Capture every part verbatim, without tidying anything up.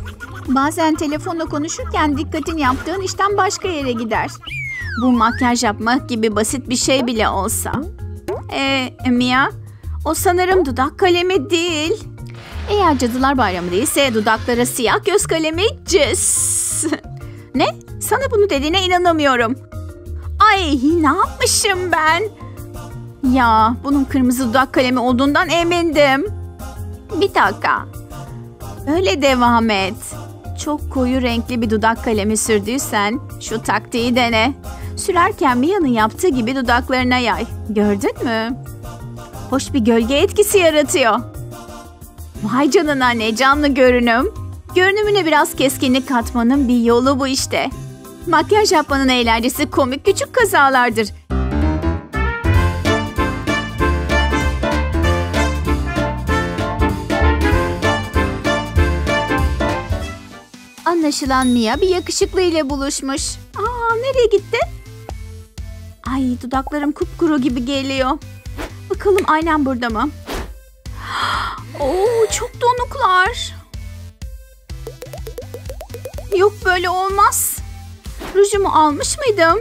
Bazen telefonla konuşurken dikkatin yaptığın işten başka yere gider. Bu makyaj yapmak gibi basit bir şey bile olsa. Ee, Mia, o sanırım dudak kalemi değil. Eğer Cadılar Bayramı değilse dudaklara siyah göz kalemi cız. Ne? Sana bunu dediğine inanamıyorum. Ay, ne yapmışım ben? Ya, bunun kırmızı dudak kalemi olduğundan emindim. Bir dakika. Öyle devam et. Çok koyu renkli bir dudak kalemi sürdüysen şu taktiği dene. Sürerken Mia'nın yaptığı gibi dudaklarına yay. Gördün mü? Hoş bir gölge etkisi yaratıyor. Vay canına, ne canlı görünüm. Görünümüne biraz keskinlik katmanın bir yolu bu işte. Makyaj yapmanın eğlencesi komik küçük kazalardır. Anlaşılan Mia bir yakışıklı ile buluşmuş. Aa, nereye gitti? Ay, dudaklarım kupkuru gibi geliyor. Bakalım aynen burada mı? Oo, çok donuklar. Yok, böyle olmaz. Rujumu almış mıydım?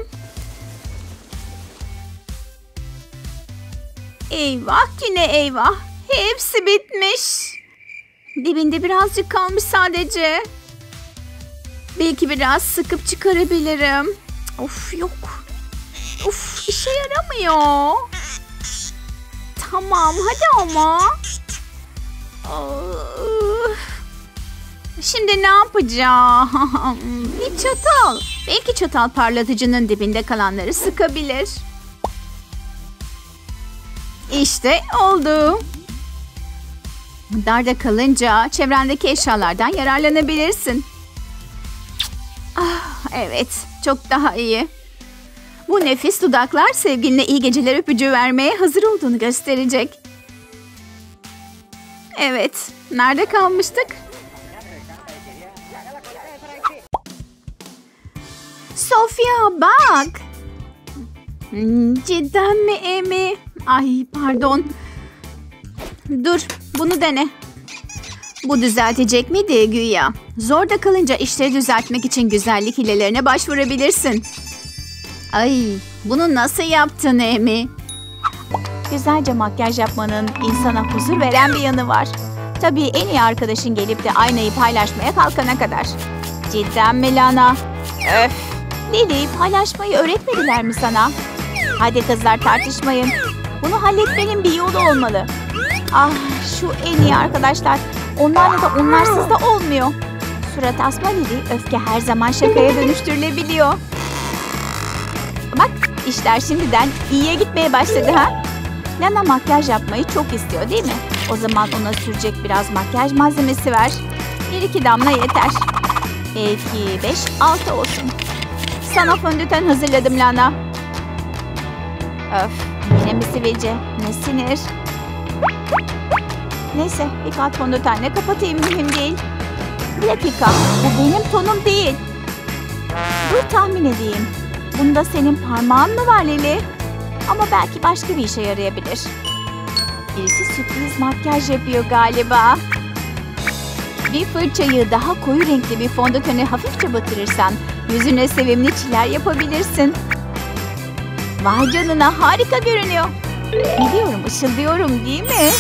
Eyvah, yine eyvah. Hepsi bitmiş. Dibinde birazcık kalmış sadece. Belki biraz sıkıp çıkarabilirim. Of, yok. Of, işe yaramıyor. Tamam, hadi ama. Şimdi ne yapacağım? Bir çatal. Belki çatal parlatıcının dibinde kalanları sıkabilir. İşte oldu. Darda kalınca çevrendeki eşyalardan yararlanabilirsin. Ah, evet, çok daha iyi. Bu nefis dudaklar sevgiline iyi geceler öpücüğü vermeye hazır olduğunu gösterecek. Evet, nerede kalmıştık? Sofia, bak. Cidden mi Emi? Ay, pardon. Dur, bunu dene. Bu düzeltecek miydi güya? Zorda kalınca işleri düzeltmek için güzellik hilelerine başvurabilirsin. Ay, bunu nasıl yaptın Emi? Güzelce makyaj yapmanın insana huzur veren bir yanı var. Tabii en iyi arkadaşın gelip de aynayı paylaşmaya kalkana kadar. Cidden mi Lana? Öf! Lili, paylaşmayı öğretmediler mi sana? Hadi kızlar, tartışmayın. Bunu halletmenin bir yolu olmalı. Ah, şu en iyi arkadaşlar. Onlarla da onlarsız da olmuyor. Surat asma Lili, öfke her zaman şakaya dönüştürülebiliyor. Bak, işler şimdiden iyiye gitmeye başladı ha? Lana makyaj yapmayı çok istiyor değil mi? O zaman ona sürecek biraz makyaj malzemesi ver. Bir iki damla yeter. Belki beş altı olsun. Sana fondöten hazırladım Lana. Öf, yine mi sivilce? Ne sinir. Neyse, bir kat fondötenle kapatayım, mühim değil. Bir dakika, bu benim tonum değil. Dur tahmin edeyim. Bunda senin parmağın mı var Lili? Ama belki başka bir işe yarayabilir. Birisi sürpriz makyaj yapıyor galiba. Bir fırçayı daha koyu renkli bir fondötene hafifçe batırırsan yüzüne sevimli çiler yapabilirsin. Vay canına, harika görünüyor. Biliyorum, ışıldıyorum değil mi?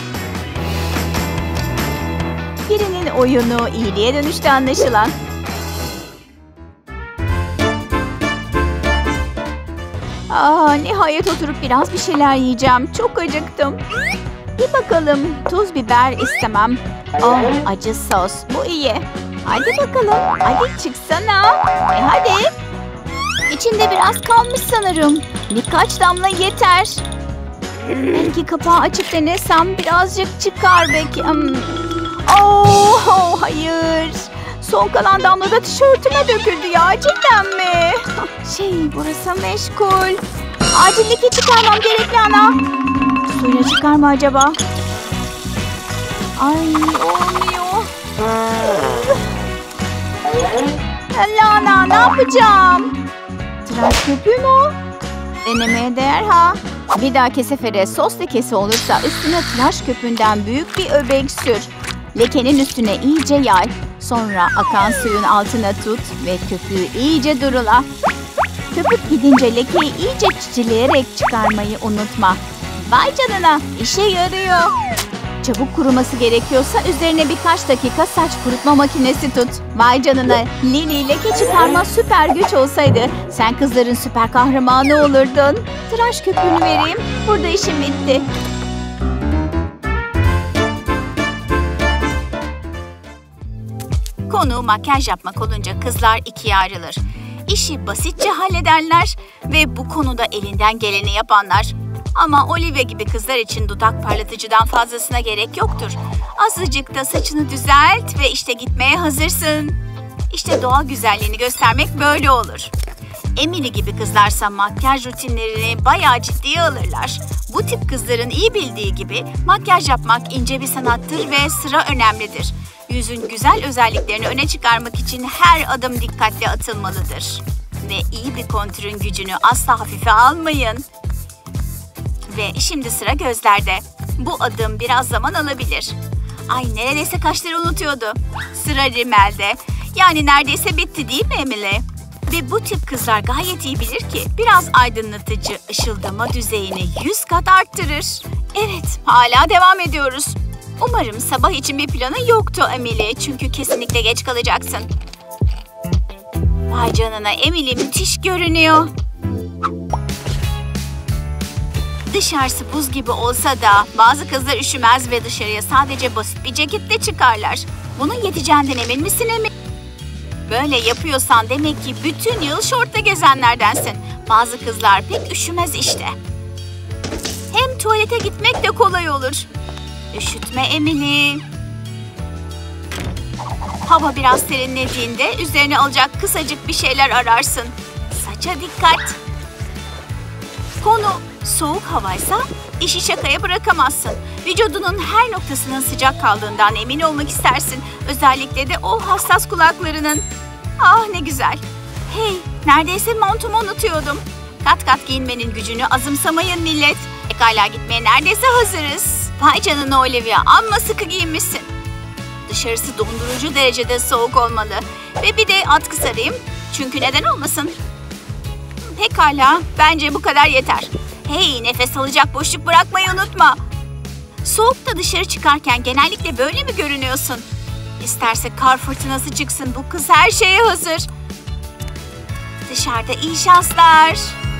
Birinin oyunu iyiliğe dönüştü anlaşılan. Aa, nihayet oturup biraz bir şeyler yiyeceğim. Çok acıktım. Bir bakalım. Tuz, biber istemem. Oh, acı sos. Bu iyi. Hadi bakalım. Hadi çıksana. E hadi. İçinde biraz kalmış sanırım. Birkaç damla yeter. Belki kapağı açıp denesem birazcık çıkar belki. Hmm. Oh, hayır. Son kalan damla da tişörtüme döküldü ya. Cidden mi? Şey, burası meşgul. Acil leke çıkarmam gerekli ana. Suyla çıkar mı acaba? Ay, olmuyor. Lana, ne yapacağım? Tıraş köpüğü mü o? Denemeye değer ha. Bir dahaki sefere sos lekesi olursa üstüne tıraş köpüğünden büyük bir öbek sür. Lekenin üstüne iyice yay. Sonra akan suyun altına tut ve köpüğü iyice durula. Köpük gidince lekeyi iyice çiçileyerek çıkarmayı unutma. Vay canına, işe yarıyor. Çabuk kuruması gerekiyorsa üzerine birkaç dakika saç kurutma makinesi tut. Vay canına, Lili leke çıkarma süper güç olsaydı sen kızların süper kahramanı olurdun. Tıraş köpüğünü vereyim. Burada işim bitti. Konu makyaj yapmak olunca kızlar ikiye ayrılır. İşi basitçe halledenler ve bu konuda elinden geleni yapanlar. Ama Olivia gibi kızlar için dudak parlatıcıdan fazlasına gerek yoktur. Azıcık da saçını düzelt ve işte gitmeye hazırsın. İşte doğal güzelliğini göstermek böyle olur. Emily gibi kızlarsa makyaj rutinlerini bayağı ciddiye alırlar. Bu tip kızların iyi bildiği gibi makyaj yapmak ince bir sanattır ve sıra önemlidir. Yüzün güzel özelliklerini öne çıkarmak için her adım dikkatle atılmalıdır. Ve iyi bir kontürün gücünü asla hafife almayın. Ve şimdi sıra gözlerde. Bu adım biraz zaman alabilir. Ay neredeyse kaşları unutuyordu. Sıra rimelde. Yani neredeyse bitti değil mi Emily? Ve bu tip kızlar gayet iyi bilir ki biraz aydınlatıcı ışıldama düzeyini yüz kat arttırır. Evet, hala devam ediyoruz. Umarım sabah için bir planı yoktu Emily. Çünkü kesinlikle geç kalacaksın. Vay canına, Emily müthiş görünüyor. Dışarısı buz gibi olsa da bazı kızlar üşümez ve dışarıya sadece basit bir ceketle çıkarlar. Bunun yeteceğinden emin misin Emily? Böyle yapıyorsan demek ki bütün yıl şortla gezenlerdensin. Bazı kızlar pek üşümez işte. Hem tuvalete gitmek de kolay olur. Üşütme Emily. Hava biraz serinlediğinde üzerine alacak kısacık bir şeyler ararsın. Saça dikkat. Konu soğuk havaysa işi şakaya bırakamazsın. Vücudunun her noktasının sıcak kaldığından emin olmak istersin. Özellikle de o hassas kulaklarının. Ah ne güzel. Hey, neredeyse montumu unutuyordum. Kat kat giyinmenin gücünü azımsamayın millet. Pekala gitmeye neredeyse hazırız. Vay canına Olivia, amma sıkı giyinmişsin. Dışarısı dondurucu derecede soğuk olmalı. Ve bir de atkı sarayım. Çünkü neden olmasın? Pekala, bence bu kadar yeter. Hey, nefes alacak boşluk bırakmayı unutma. Soğukta dışarı çıkarken genellikle böyle mi görünüyorsun? İsterse kar fırtınası çıksın, bu kız her şeye hazır. Dışarıda iyi şanslar.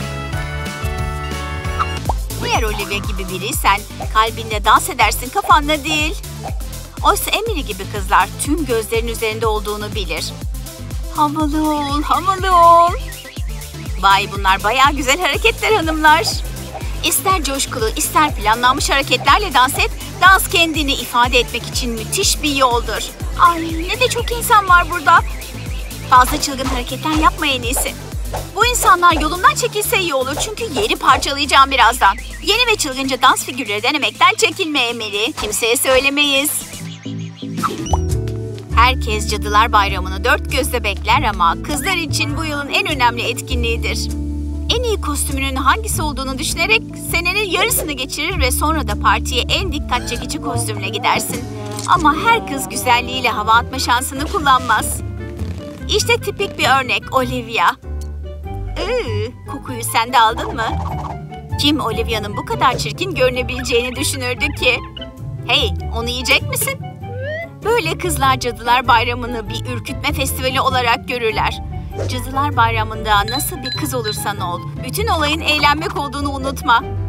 Eğer Olivia gibi biriysen kalbinde dans edersin, kafanda değil. Oysa Emily gibi kızlar tüm gözlerin üzerinde olduğunu bilir. Havalı ol, havalı ol. Vay bunlar bayağı güzel hareketler hanımlar. İster coşkulu, ister planlanmış hareketlerle dans et, dans kendini ifade etmek için müthiş bir yoldur. Ay ne de çok insan var burada. Fazla çılgın hareketler yapma en iyisi. Bu insanlar yolumdan çekilse iyi olur çünkü yeri parçalayacağım birazdan. Yeni ve çılgınca dans figürleri denemekten çekinme Emily. Kimseye söylemeyiz. Herkes Cadılar Bayramı'nı dört gözle bekler ama kızlar için bu yılın en önemli etkinliğidir. En iyi kostümünün hangisi olduğunu düşünerek senenin yarısını geçirir ve sonra da partiye en dikkat çekici kostümle gidersin. Ama her kız güzelliğiyle hava atma şansını kullanmaz. İşte tipik bir örnek Olivia. Iı, kokuyu sen de aldın mı? Kim Olivia'nın bu kadar çirkin görünebileceğini düşünürdü ki? Hey, onu yiyecek misin? Böyle kızlar Cadılar Bayramı'nı bir ürkütme festivali olarak görürler. Cadılar Bayramı'nda nasıl bir kız olursan ol, bütün olayın eğlenmek olduğunu unutma.